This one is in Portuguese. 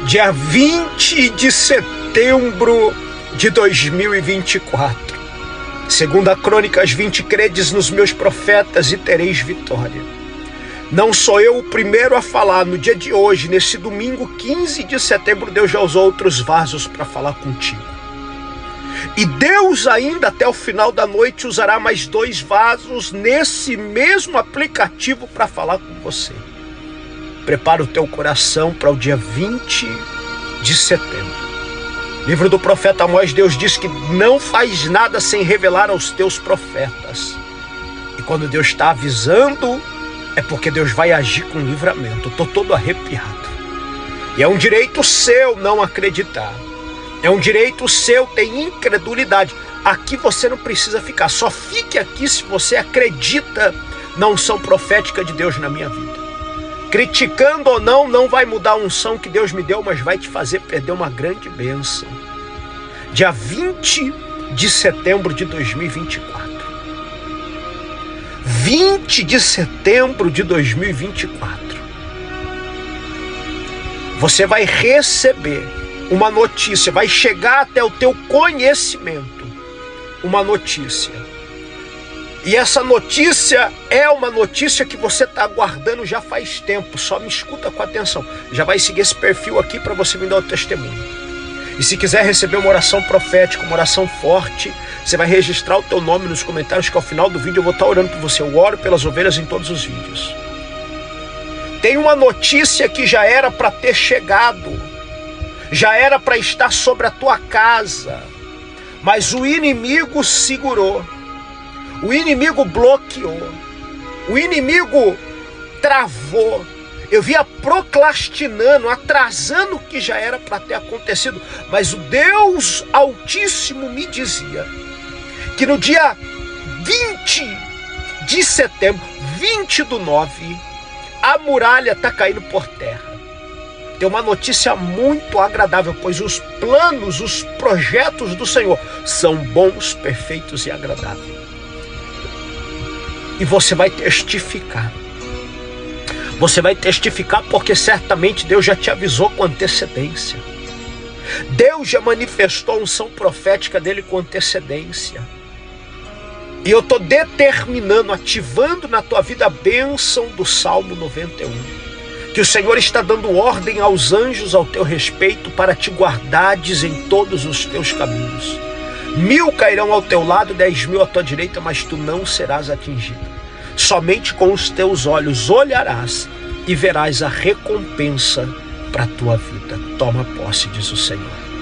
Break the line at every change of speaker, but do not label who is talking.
dia 20 de setembro de 2024. Segundo a Crônicas 20, credes nos meus profetas e tereis vitória. Não sou eu o primeiro a falar. No dia de hoje, nesse domingo 15 de setembro, Deus já usou outros vasos para falar contigo. E Deus ainda até o final da noite usará mais 2 vasos nesse mesmo aplicativo para falar com você. Prepara o teu coração para o dia 20 de setembro. Livro do profeta Amós, Deus diz que não faz nada sem revelar aos teus profetas. E quando Deus está avisando, é porque Deus vai agir com livramento. Estou todo arrepiado. E é um direito seu não acreditar. É um direito seu ter incredulidade. Aqui você não precisa ficar. Só fique aqui se você acredita na unção profética de Deus na minha vida. Criticando ou não, não vai mudar a unção que Deus me deu, mas vai te fazer perder uma grande bênção. Dia 20 de setembro de 2024. 20 de setembro de 2024. Você vai receber uma notícia, vai chegar até o teu conhecimento uma notícia. E essa notícia é uma notícia que você está aguardando já faz tempo. Só me escuta com atenção. Já vai seguir esse perfil aqui para você me dar o testemunho. E se quiser receber uma oração profética, uma oração forte, você vai registrar o teu nome nos comentários, que ao final do vídeo eu vou estar orando por você. Eu oro pelas ovelhas em todos os vídeos. Tem uma notícia que já era para ter chegado. Já era para estar sobre a tua casa. Mas o inimigo segurou. O inimigo bloqueou, o inimigo travou. Eu via procrastinando, atrasando o que já era para ter acontecido. Mas o Deus Altíssimo me dizia que no dia 20 de setembro, 20/9, a muralha está caindo por terra. Tem uma notícia muito agradável, pois os planos, os projetos do Senhor são bons, perfeitos e agradáveis. E você vai testificar. Você vai testificar porque certamente Deus já te avisou com antecedência. Deus já manifestou a unção profética dele com antecedência. E eu estou determinando, ativando na tua vida a bênção do Salmo 91. Que o Senhor está dando ordem aos anjos ao teu respeito para te guardares em todos os teus caminhos. 1000 cairão ao teu lado, 10.000 à tua direita, mas tu não serás atingido. Somente com os teus olhos olharás e verás a recompensa para a tua vida. Toma posse, diz o Senhor.